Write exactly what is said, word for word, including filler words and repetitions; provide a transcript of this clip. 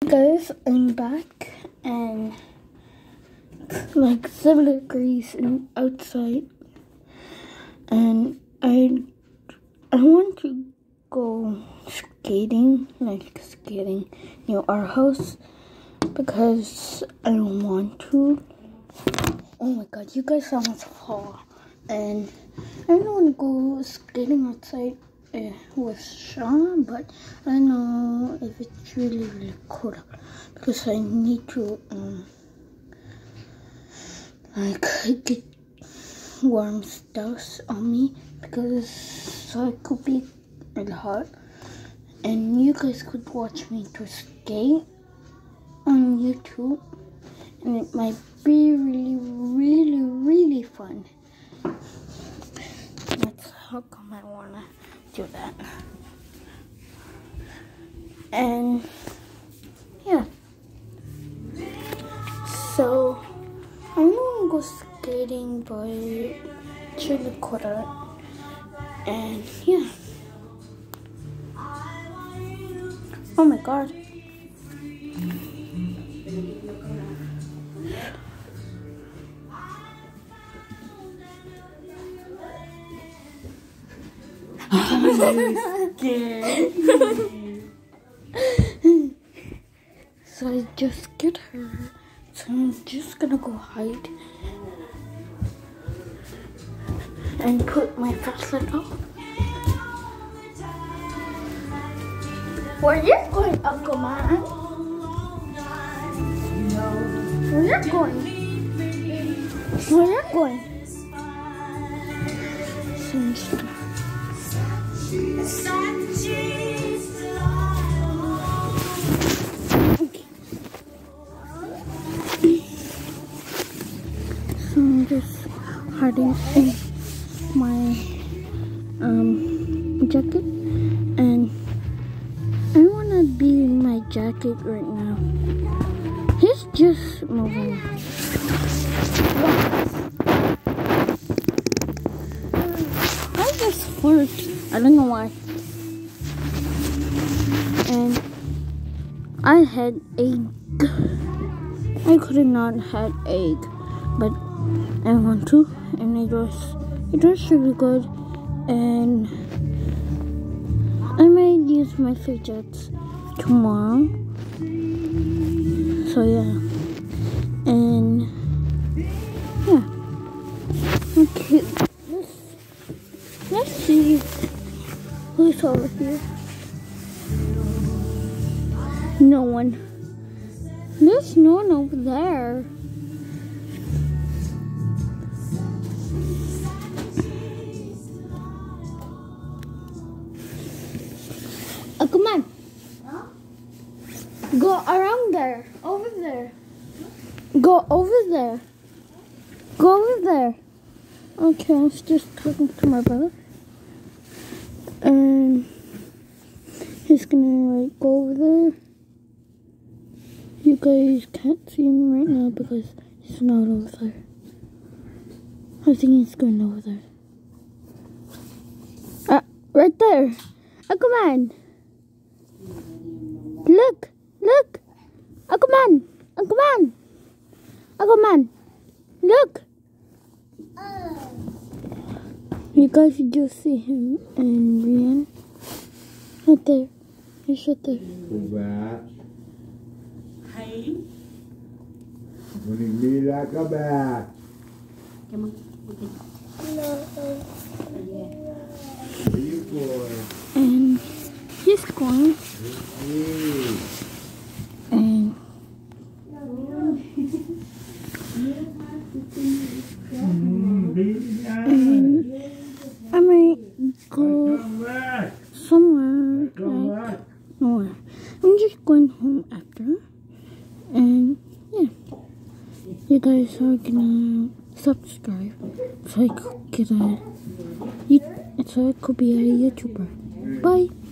Guys, I'm back and it's like seven degrees and outside, and I I want to go skating, like skating near our house because I don't want to. Oh my god, you guys almost fall, and I don't want to go skating outside uh, with Sean, but I don't know if it's really really cold because I need to um like get warm stuff on me because so it could be really hot, and you guys could watch me to skate on YouTube, and it might be really really really fun. That's how come I wanna do that. And yeah, so I'm gonna go skating, but it's really cold out. And yeah, oh my god. I'm scared. So I just get her, so I'm just gonna go hide and put my flashlight up. Where you going, Uncle Man? No. Where you going? Where you going? So I'm just gonna So I'm just hiding in my um jacket, and I want to be in my jacket right now. He's just moving. I just flirt. I don't know why. And I had egg. I could not had egg, but I want to, and it was it was really good, and I might use my fidgets tomorrow. So yeah, and yeah, okay. Let's let's see who's over here. No one. There's no one over there. Oh, come on. Huh? Go around there. Over there. Go over there. Go over there. Okay, I was just talking to my brother. And he's gonna like go over there. You guys can't see him right now because he's not over there. I think he's going over there. Ah, right there. Oh, come on. Look, look. Oh, come on. Oh, come on. Oh, come on. Look. You guys just see him and Rian. Right there. He's right there. Go back. Hey. When you meet that, go back. Come on. No. Where you going? And he's going. Hey. And and I might go Come back. somewhere, Come like back. nowhere. I'm just going home after, and yeah, you guys are gonna subscribe so I could get a, so I could be a YouTuber. Bye.